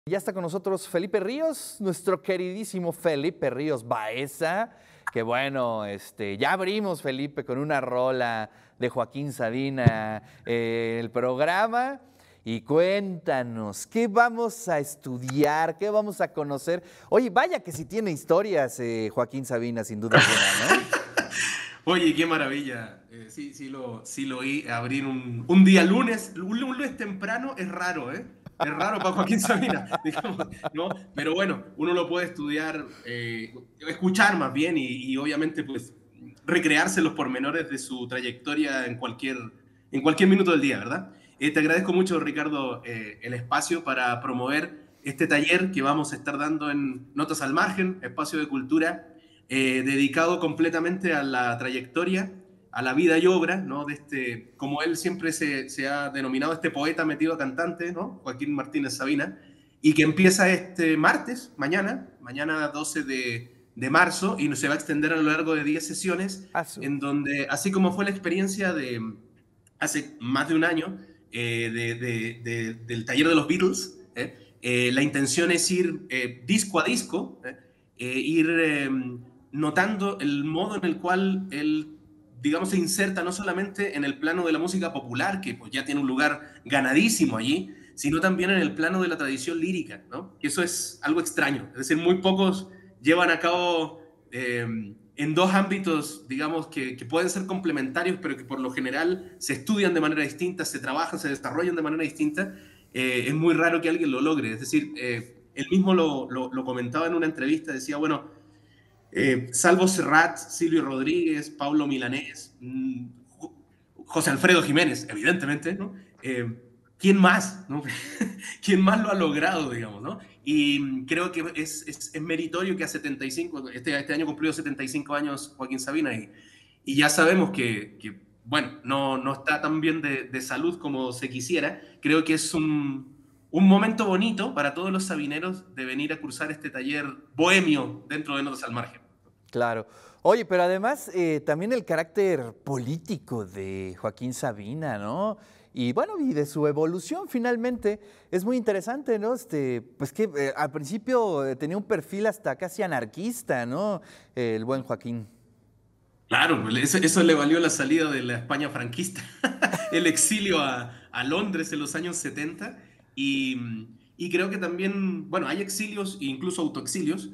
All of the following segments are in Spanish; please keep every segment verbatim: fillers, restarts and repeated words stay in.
Ya está con nosotros Felipe Ríos, nuestro queridísimo Felipe Ríos Baeza, que bueno, este, ya abrimos, Felipe, con una rola de Joaquín Sabina eh, el programa. Y cuéntanos, ¿qué vamos a estudiar? ¿Qué vamos a conocer? Oye, vaya que si tiene historias eh, Joaquín Sabina, sin duda alguna, ¿no? Oye, qué maravilla. Eh, sí, sí lo, sí lo oí abrir un, un día lunes, un lunes temprano es raro, ¿eh? Es raro para Joaquín Sabina, digamos, ¿no? Pero bueno, uno lo puede estudiar, eh, escuchar más bien y, y obviamente pues recrearse los pormenores de su trayectoria en cualquier, en cualquier minuto del día, ¿verdad? Eh, te agradezco mucho, Ricardo, eh, el espacio para promover este taller que vamos a estar dando en Notas al Margen, espacio de cultura eh, dedicado completamente a la trayectoria, a la vida y obra, ¿no? De este, como él siempre se, se ha denominado, este poeta metido a cantante, ¿no? Joaquín Martínez Sabina, y que empieza este martes, mañana, mañana doce de, de marzo, y se va a extender a lo largo de diez sesiones, Asu. en donde, así como fue la experiencia de hace más de un año, eh, de, de, de, del taller de los Beatles, ¿eh? Eh, la intención es ir eh, disco a disco, ¿eh? Eh, ir eh, notando el modo en el cual él, digamos, se inserta no solamente en el plano de la música popular, que pues ya tiene un lugar ganadísimo allí, sino también en el plano de la tradición lírica, ¿no? Que eso es algo extraño. Es decir, muy pocos llevan a cabo eh, en dos ámbitos, digamos, que, que pueden ser complementarios, pero que por lo general se estudian de manera distinta, se trabajan, se desarrollan de manera distinta. Eh, es muy raro que alguien lo logre. Es decir, eh, él mismo lo, lo, lo comentaba en una entrevista, decía, bueno, eh, salvo Serrat, Silvio Rodríguez, Paulo Milanés, mmm, José Alfredo Jiménez, evidentemente, ¿no? Eh, ¿Quién más? ¿No? ¿Quién más lo ha logrado, digamos, ¿no? Y creo que es, es, es meritorio que a setenta y cinco, este, este año cumplió setenta y cinco años Joaquín Sabina, y, y ya sabemos que, que, bueno, no, no está tan bien de, de salud como se quisiera. Creo que es un, un momento bonito para todos los sabineros de venir a cursar este taller bohemio dentro de Notas al Margen. Claro. Oye, pero además eh, también el carácter político de Joaquín Sabina, ¿no? Y bueno, y de su evolución finalmente es muy interesante, ¿no? Este, pues que eh, al principio eh, tenía un perfil hasta casi anarquista, ¿no? Eh, el buen Joaquín. Claro, eso, eso le valió la salida de la España franquista, el exilio a, a Londres en los años setenta. Y, y creo que también, bueno, hay exilios e incluso autoexilios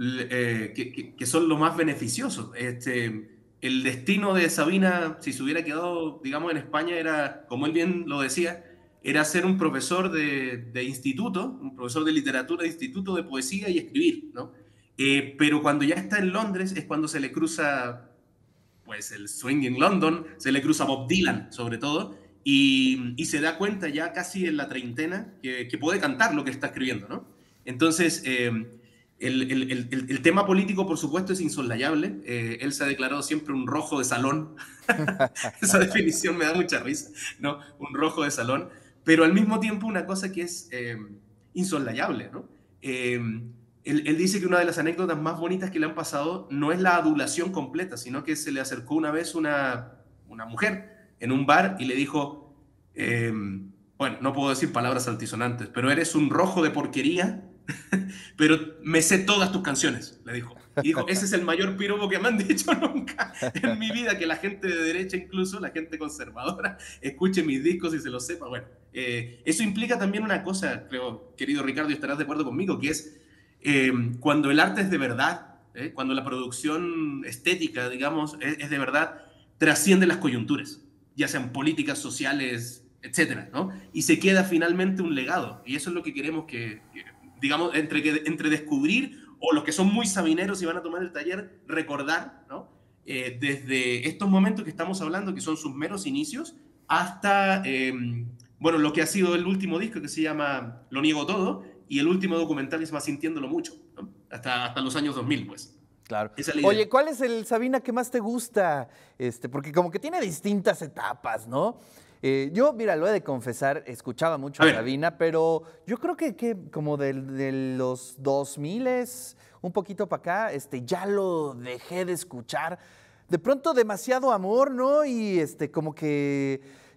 eh, que, que, que son los más beneficiosos. Este, el destino de Sabina, si se hubiera quedado, digamos, en España, era, como él bien lo decía, era ser un profesor de, de instituto, un profesor de literatura de instituto, de poesía y escribir, ¿no? Eh, pero cuando ya está en Londres es cuando se le cruza pues el swing en London, se le cruza Bob Dylan sobre todo, y, y se da cuenta ya casi en la treintena que, que, puede cantar lo que está escribiendo, ¿no? Entonces, eh, el, el, el, el, tema político, por supuesto, es insoslayable. Eh, él se ha declarado siempre un rojo de salón. Esa definición me da mucha risa, ¿no? Un rojo de salón. Pero al mismo tiempo una cosa que es eh, insoslayable, ¿no? Eh, él, él, dice que una de las anécdotas más bonitas que le han pasado no es la adulación completa, sino que se le acercó una vez una, una mujer en un bar y le dijo, eh, bueno, no puedo decir palabras altisonantes, pero eres un rojo de porquería, pero me sé todas tus canciones, le dijo. Y dijo, ese es el mayor piropo que me han dicho nunca en mi vida, que la gente de derecha incluso, la gente conservadora, escuche mis discos y se los sepa. Bueno, eh, eso implica también una cosa, creo, querido Ricardo, y estarás de acuerdo conmigo, que es eh, cuando el arte es de verdad, ¿eh? Cuando la producción estética, digamos, es, es de verdad, trasciende las coyunturas, ya sean políticas, sociales, etcétera, ¿no? Y se queda finalmente un legado. Y eso es lo que queremos que, que digamos, entre, que, entre descubrir o los que son muy sabineros y van a tomar el taller, recordar, ¿no? Eh, desde estos momentos que estamos hablando, que son sus meros inicios, hasta, eh, bueno, lo que ha sido el último disco que se llama Lo Niego Todo, y el último documental que se va Sintiéndolo Mucho, ¿no? hasta, hasta los años dos mil, pues. Claro. Esa es la idea. Oye, ¿cuál es el Sabina que más te gusta? Este, porque como que tiene distintas etapas, ¿no? Eh, yo, mira, lo he de confesar, escuchaba mucho A a ver, Sabina, pero yo creo que, que como de, de los dos mil, un poquito para acá, este, ya lo dejé de escuchar. De pronto demasiado amor, ¿no? Y este, como que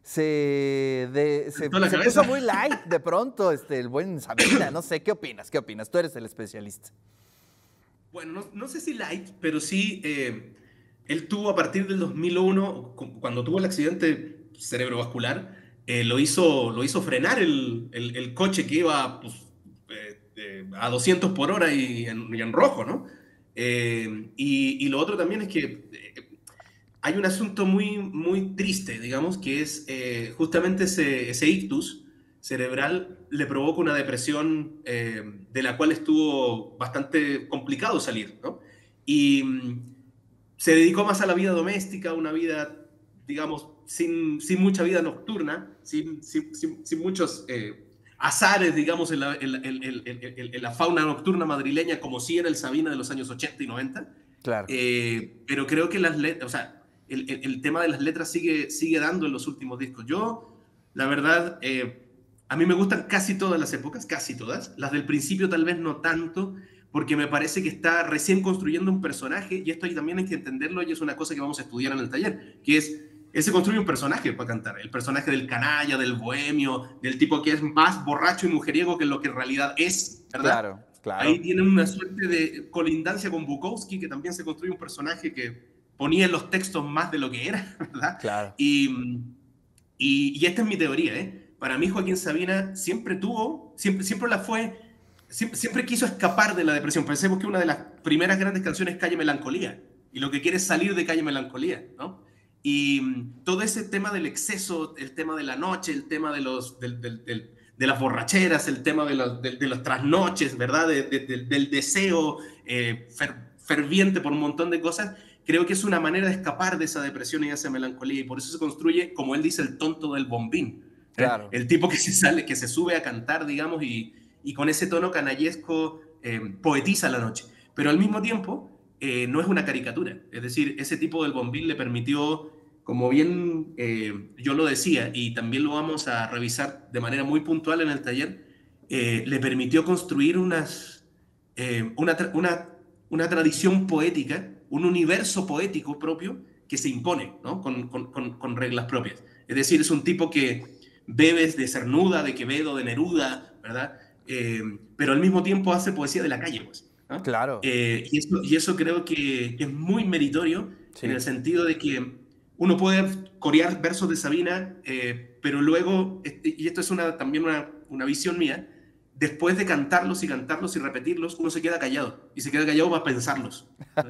se, de, se, Toda la se cabeza. puso muy light de pronto, este, el buen Sabina. No sé, ¿qué opinas? ¿Qué opinas? Tú eres el especialista. Bueno, no, no sé si light, pero sí, eh, él tuvo a partir del dos mil uno, cu- cuando tuvo el accidente cerebrovascular, eh, lo hizo, lo hizo frenar el, el- el coche que iba pues, eh, eh, a doscientos por hora y en, y en rojo, ¿no? Eh, y, y lo otro también es que eh, hay un asunto muy, muy triste, digamos, que es eh, justamente ese, ese ictus cerebral le provoca una depresión eh, de la cual estuvo bastante complicado salir, ¿no? Y mm, se dedicó más a la vida doméstica, una vida, digamos, sin, sin mucha vida nocturna, sin, sin, sin, sin muchos eh, azares, digamos, en la, en, la, en, en, en la, fauna nocturna madrileña, como si era el Sabina de los años ochenta y noventa. Claro. Eh, pero creo que las letras, o sea, el, el, el, tema de las letras sigue, sigue dando en los últimos discos. Yo, la verdad, eh, a mí me gustan casi todas las épocas, casi todas. Las del principio tal vez no tanto, porque me parece que está recién construyendo un personaje, y esto también hay que entenderlo, y es una cosa que vamos a estudiar en el taller, que es, él se construye un personaje para cantar, el personaje del canalla, del bohemio, del tipo que es más borracho y mujeriego que lo que en realidad es, ¿verdad? Claro, claro. Ahí tienen una suerte de colindancia con Bukowski, que también se construye un personaje que ponía en los textos más de lo que era, ¿verdad? Claro. Y, y, y esta es mi teoría, ¿eh? Para mí Joaquín Sabina siempre tuvo, siempre, siempre la fue, siempre, siempre quiso escapar de la depresión. Pensemos que una de las primeras grandes canciones es Calle Melancolía, y lo que quiere es salir de Calle Melancolía, ¿no? Y todo ese tema del exceso, el tema de la noche, el tema de, los, del, del, del, de las borracheras, el tema de los, de, de los trasnoches, ¿verdad? De, de, de, del deseo eh, fer, ferviente por un montón de cosas, creo que es una manera de escapar de esa depresión y de esa melancolía, y por eso se construye, como él dice, el tonto del bombín. ¿eh? Claro. El tipo que se sale, que se sube a cantar, digamos, y, y con ese tono canallesco eh, poetiza la noche. Pero al mismo tiempo, eh, no es una caricatura. Es decir, ese tipo del bombín le permitió, como bien eh, yo lo decía, y también lo vamos a revisar de manera muy puntual en el taller, eh, le permitió construir unas, eh, una, una, una tradición poética, un universo poético propio que se impone, ¿no? con, con, con, con reglas propias. Es decir, es un tipo que bebe de Cernuda, de Quevedo, de Neruda, ¿verdad? Eh, pero al mismo tiempo hace poesía de la calle, pues. ¿no? Claro. Eh, y, eso, y eso creo que es muy meritorio, Sí. en el sentido de que uno puede corear versos de Sabina, eh, pero luego, y esto es una, también una, una visión mía, después de cantarlos y cantarlos y repetirlos, uno se queda callado, y se queda callado para pensarlos.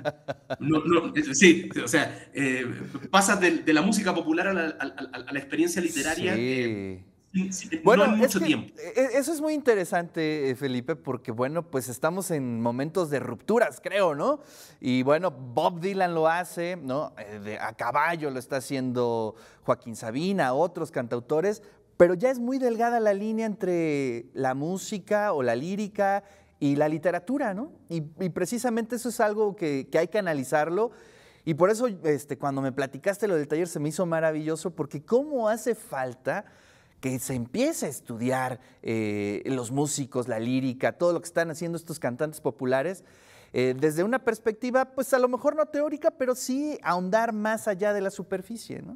No, no, sí, o sea, eh, pasas de, de la música popular a la, a, a, a la experiencia literaria. Sí. Eh, Bueno, no en es mucho que tiempo. eso es muy interesante, Felipe, porque bueno, pues estamos en momentos de rupturas, creo, ¿no? Y bueno, Bob Dylan lo hace, ¿no? De, a caballo lo está haciendo Joaquín Sabina, otros cantautores, pero ya es muy delgada la línea entre la música o la lírica y la literatura, ¿no? Y, y precisamente eso es algo que, que hay que analizarlo. Y por eso, este, cuando me platicaste lo del taller, se me hizo maravilloso, porque cómo hace falta que se empiece a estudiar eh, los músicos, la lírica, todo lo que están haciendo estos cantantes populares, eh, desde una perspectiva, pues a lo mejor no teórica, pero sí ahondar más allá de la superficie, ¿no?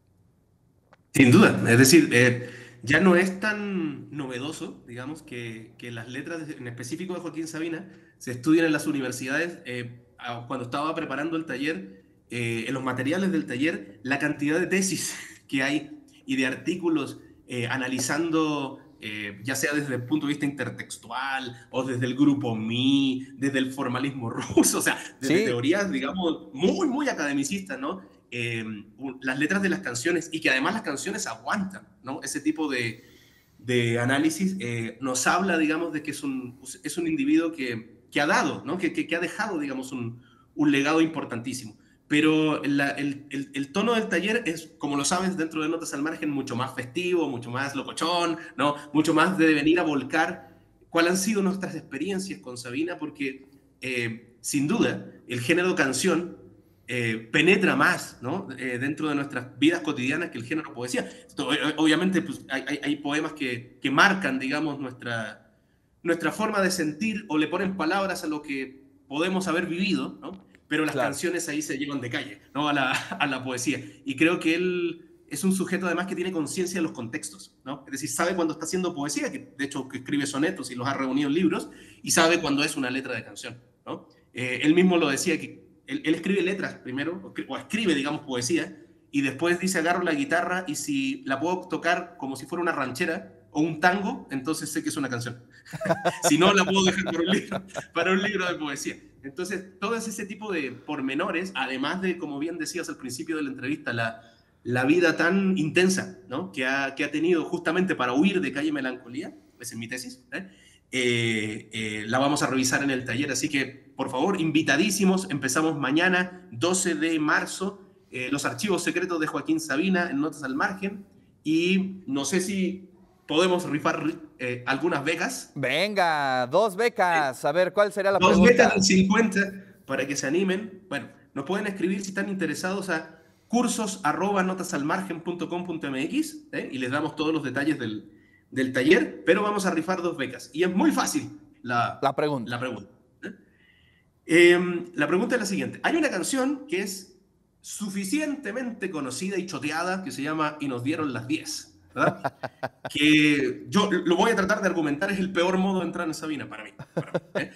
Sin duda, es decir, eh, ya no es tan novedoso, digamos, que, que las letras en específico de Joaquín Sabina se estudian en las universidades. Eh, cuando estaba preparando el taller, eh, en los materiales del taller, la cantidad de tesis que hay y de artículos eh, analizando, eh, ya sea desde el punto de vista intertextual o desde el grupo Mi, desde el formalismo ruso, o sea, desde Sí. teorías, digamos, muy, muy academicistas, ¿no? Eh, las letras de las canciones, y que además las canciones aguantan, ¿no? Ese tipo de, de análisis eh, nos habla, digamos, de que es un, es un individuo que, que ha dado, ¿no? que, que, que ha dejado, digamos, un, un legado importantísimo. Pero la, el, el, el tono del taller es, como lo sabes, dentro de Notas al Margen, mucho más festivo, mucho más locochón, ¿no? Mucho más de venir a volcar cuáles han sido nuestras experiencias con Sabina, porque eh, sin duda el género canción eh, penetra más, ¿no? eh, dentro de nuestras vidas cotidianas que el género poesía. Esto, obviamente pues, hay, hay, hay poemas que, que marcan, digamos, nuestra, nuestra forma de sentir, o le ponen palabras a lo que podemos haber vivido, ¿no? Pero las claro. canciones ahí se llevan de calle, ¿no? A la, a la poesía. Y creo que él es un sujeto además que tiene conciencia de los contextos, ¿no? Es decir, sabe cuando está haciendo poesía, que de hecho que escribe sonetos y los ha reunido en libros, y sabe cuando es una letra de canción, ¿no? Eh, él mismo lo decía, que él, él escribe letras primero, o escribe, digamos, poesía, y después dice, agarro la guitarra y si la puedo tocar como si fuera una ranchera o un tango, entonces sé que es una canción. Si no, la puedo dejar para un libro, para un libro de poesía. Entonces, todo ese tipo de pormenores, además de, como bien decías al principio de la entrevista, la, la vida tan intensa, ¿no? que, ha, que ha tenido justamente para huir de Calle Melancolía, esa es mi tesis, ¿eh? Eh, eh, la vamos a revisar en el taller, así que, por favor, invitadísimos. Empezamos mañana, doce de marzo, eh, los archivos secretos de Joaquín Sabina en Notas al Margen, y no sé si podemos rifar eh, algunas becas. Venga, dos becas. A ver, ¿cuál será la dos pregunta? Dos becas del cincuenta para que se animen. Bueno, nos pueden escribir si están interesados a cursos arroba notasalmargen punto com punto mx ¿eh? y les damos todos los detalles del, del taller, pero vamos a rifar dos becas. Y es muy fácil la, la pregunta. La pregunta, ¿eh? Eh, la pregunta es la siguiente. Hay una canción que es suficientemente conocida y choteada que se llama Y nos dieron las diez. ¿Verdad? Que yo lo voy a tratar de argumentar, es el peor modo de entrar en Sabina para mí. Para mí ¿eh?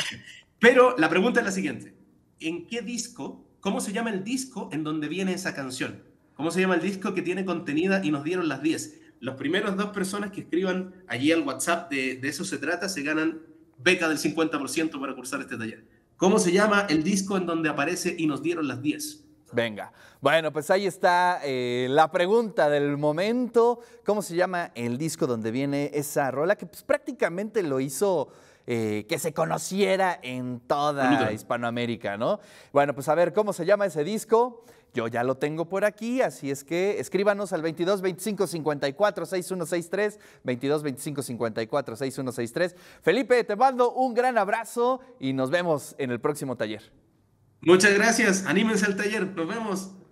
Pero la pregunta es la siguiente. ¿En qué disco, cómo se llama el disco en donde viene esa canción? ¿Cómo se llama el disco que tiene contenida Y nos dieron las diez? Los primeros dos personas que escriban allí al WhatsApp de, de eso se trata, se ganan beca del cincuenta por ciento para cursar este taller. ¿Cómo se llama el disco en donde aparece Y nos dieron las diez? Venga, bueno, pues ahí está eh, la pregunta del momento. ¿Cómo se llama el disco donde viene esa rola? Que pues, prácticamente lo hizo eh, que se conociera en toda Hispanoamérica, ¿no? Bueno, pues a ver, ¿cómo se llama ese disco? Yo ya lo tengo por aquí, así es que escríbanos al veintidós veinticinco cincuenta y cuatro sesenta y uno sesenta y tres, veintidós veinticinco cincuenta y cuatro sesenta y uno sesenta y tres. Felipe, te mando un gran abrazo y nos vemos en el próximo taller. Muchas gracias. Anímense al taller. Nos vemos.